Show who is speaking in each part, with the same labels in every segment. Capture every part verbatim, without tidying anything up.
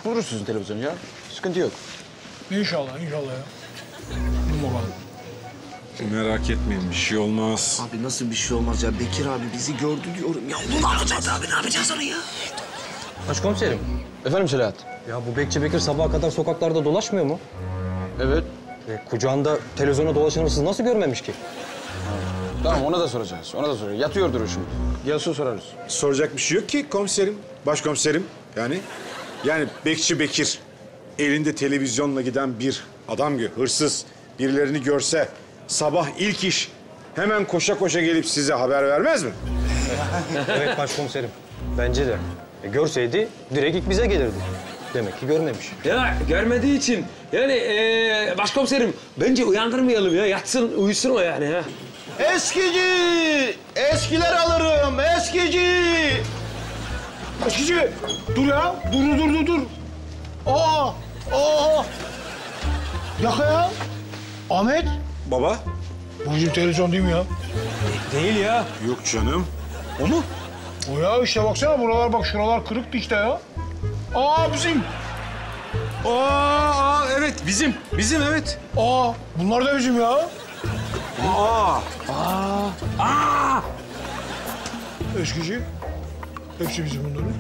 Speaker 1: buluruz sizin televizyonu ya. Sıkıntı yok.
Speaker 2: İnşallah, inşallah ya. Dur bakalım.
Speaker 3: Merak etmeyin, bir şey olmaz.
Speaker 4: Abi nasıl bir şey olmaz ya? Bekir abi bizi gördü diyorum. Ya ne yapacağız abi? Ne yapacağız onu ya?
Speaker 5: Başkomiserim.
Speaker 1: Efendim Selahat?
Speaker 5: Ya bu Bekçi Bekir sabaha kadar sokaklarda dolaşmıyor mu?
Speaker 1: Evet.
Speaker 5: E, kucağında televizyona dolaşanı siz nasıl görmemiş ki?
Speaker 1: Tamam ona da soracağız. Ona da soracağız. Yatıyordur o şimdi. Gelsin sorarız.
Speaker 3: Soracak bir şey yok ki komiserim, başkomiserim. Yani yani Bekçi Bekir elinde televizyonla giden bir adam gibi, hırsız birilerini görse sabah ilk iş hemen koşa koşa gelip size haber vermez mi?
Speaker 5: Evet başkomiserim. Bence de. E, görseydi direkt ilk bize gelirdi. Demek ki görmemiş.
Speaker 6: Ya görmediği için yani ee, başkomiserim bence uyandırmayalım ya. Yatsın, uyusun o yani ha.
Speaker 4: Eskici! Eskiler alırım, eskici!
Speaker 2: Eskici, dur ya. Dur, dur, dur, dur. Aa, aa. Yaka ya. Ahmet,
Speaker 3: Baba?
Speaker 2: bu bizim televizyon değil mi ya?
Speaker 6: Değil ya.
Speaker 3: Yok canım. O mu?
Speaker 2: O ya işte baksana buralar bak şuralar kırıktı işte ya. Aa bizim.
Speaker 3: Aa, aa evet bizim. Bizim evet.
Speaker 2: Aa bunlar da bizim ya.
Speaker 3: Aa.
Speaker 6: Aa!
Speaker 2: Eskici. Hepsi bizim bunların.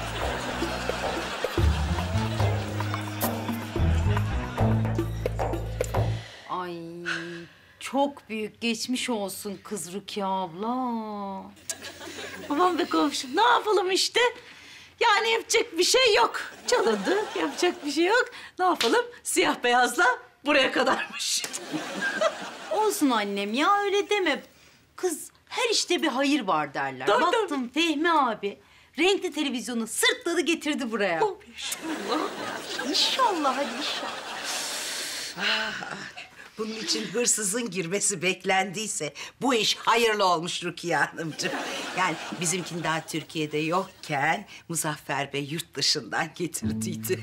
Speaker 7: Ay çok büyük geçmiş olsun kız Rukiye abla. Aman be komşum ne yapalım işte. Yani yapacak bir şey yok. Çalındı yapacak bir şey yok. Ne yapalım siyah beyazla buraya kadarmış. Olsun annem ya öyle deme. Kız her işte bir hayır var derler.
Speaker 8: Tabii,
Speaker 7: Baktım Fehmi abi renkli televizyonu sırtladı getirdi buraya.
Speaker 8: Oh, inşallah. İnşallah hadi inşallah.
Speaker 9: Bunun için hırsızın girmesi beklendiyse bu iş hayırlı olmuş Rukiye Hanımcığım. Yani bizimkin daha Türkiye'de yokken Muzaffer Bey yurt dışından getirdiydi.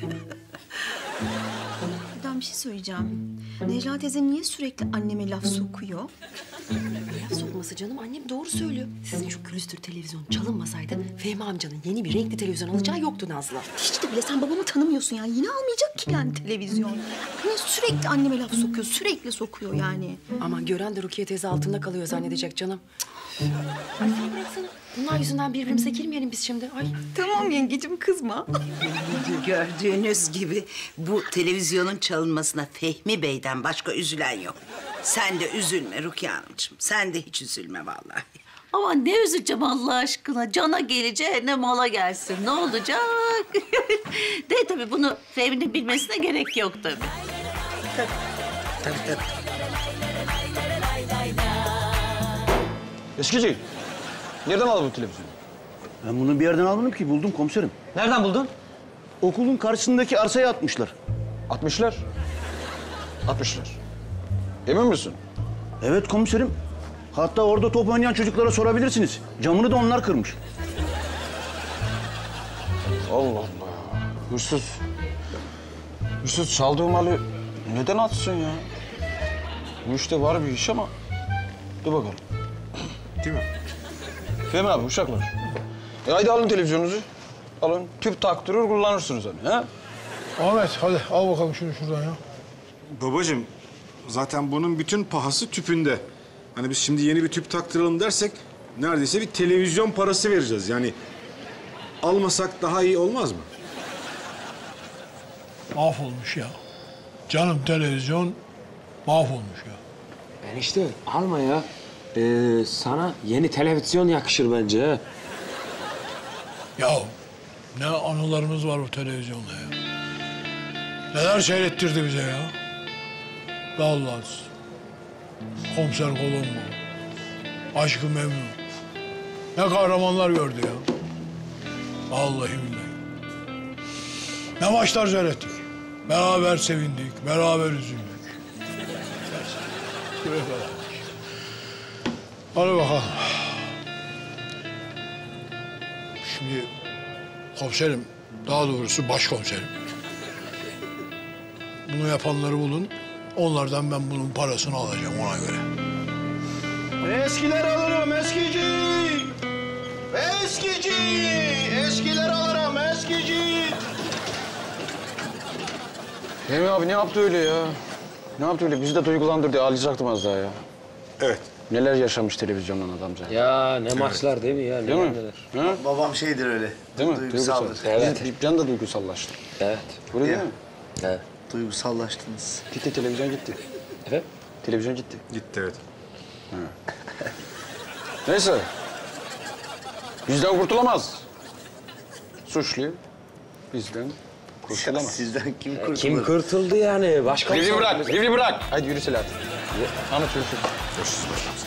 Speaker 8: Buradan bir şey söyleyeceğim. Necla teyze niye sürekli anneme laf sokuyor?
Speaker 10: Laf sokması canım. Annem doğru söylüyor. Sizin şu külüstür televizyon çalınmasaydı Fehmi amcanın yeni bir renkli televizyon alacağı yoktu Nazlı.
Speaker 8: Hiç de bile sen babamı tanımıyorsun yani. Yine almayacak ki yani televizyon. Niye sürekli anneme laf sokuyor? Sürekli sokuyor yani.
Speaker 10: Aman gören de Rukiye teyze altında kalıyor zannedecek canım. Ay sen bıraksana. Bunlar yüzünden birbirimize girmeyelim biz şimdi. Ay.
Speaker 8: Tamam yengecim kızma.
Speaker 9: Gördüğünüz gibi bu televizyonun çalınmasına Fehmi Bey'den başka üzülen yok. Sen de üzülme Rukiye Hanımcığım. Sen de hiç üzülme vallahi.
Speaker 7: Ama ne üzüleceğim Allah aşkına. Cana geleceğine mala gelsin. Ne olacak? De tabii bunu Fehmi'nin bilmesine gerek yok tabii.
Speaker 9: Tabii tabii.
Speaker 1: Eskici. Nereden aldın bu televizyonu?
Speaker 4: Ben bunu bir yerden almadım ki. Buldum komiserim.
Speaker 5: Nereden buldun?
Speaker 4: Okulun karşısındaki arsaya atmışlar.
Speaker 1: Atmışlar. Atmışlar. Emin misin?
Speaker 4: Evet komiserim. Hatta orada top oynayan çocuklara sorabilirsiniz. Camını da onlar kırmış.
Speaker 1: Allah Allah. Hırsız. Hırsız çaldığı malı neden atsın ya? Bu işte var bir iş ama. Dur bakalım.
Speaker 3: Değil mi?
Speaker 1: Fehmi abi uşaklar. E haydi alın televizyonunuzu. Alın tüp taktırır kullanırsınız hani ha?
Speaker 2: Ahmet hadi al bakalım şunu şuradan ya.
Speaker 3: Babacığım zaten bunun bütün pahası tüpünde. Hani biz şimdi yeni bir tüp taktıralım dersek neredeyse bir televizyon parası vereceğiz. Yani almasak daha iyi olmaz mı?
Speaker 2: Mahvolmuş ya. Canım televizyon mahvolmuş ya.
Speaker 6: Enişte alma ya. Ee, sana yeni televizyon yakışır bence ha.
Speaker 2: Ya ne anılarımız var bu televizyonda ya. Neler seyrettirdi bize ya. Dallas, Komiser Colombo, Aşk-ı Memnu. Ne kahramanlar gördü ya. Vallahi billahi. Ne maçlar seyrettik. Beraber sevindik, beraber üzüldük. Şuraya kadar. Hadi bakalım. Şimdi komiserim, daha doğrusu başkomiserim. Bunu yapanları bulun. Onlardan ben bunun parasını alacağım ona göre.
Speaker 4: Eskiler alırım eskici. Eskici. Eskiler alırım eskici.
Speaker 1: Fehmi abi ne yaptı öyle ya? Ne yaptı öyle? Bizi de duygulandırdı. Ağlayacaktım az daha ya.
Speaker 3: Evet.
Speaker 1: Neler yaşamış televizyondan adamca.
Speaker 6: Ya ne maçlar değil mi ya?
Speaker 1: Değil
Speaker 6: Neler
Speaker 1: mi?
Speaker 6: neler.
Speaker 1: Ha?
Speaker 11: Babam şeydir öyle.
Speaker 1: Değil mi?
Speaker 11: Duygusaldır.
Speaker 1: Duygusal.
Speaker 6: Evet.
Speaker 1: Bizim Can da duygusallaştı.
Speaker 6: Evet.
Speaker 1: Öyle değil mi?
Speaker 6: Evet.
Speaker 11: Duygusallaştınız.
Speaker 1: Gitti, televizyon gitti.
Speaker 6: Efendim?
Speaker 1: Televizyon gitti.
Speaker 3: Gitti evet.
Speaker 1: Neyse. Bizden kurtulamaz. Suçlu bizden kurtulamaz.
Speaker 11: Sizden kim kurtulur?
Speaker 6: Kim kurtuldu yani? Başka
Speaker 1: Livri bırak, livri bırak. Hadi yürü Selahattin. Ahmet yürü.
Speaker 3: Görüşürüz başkanım.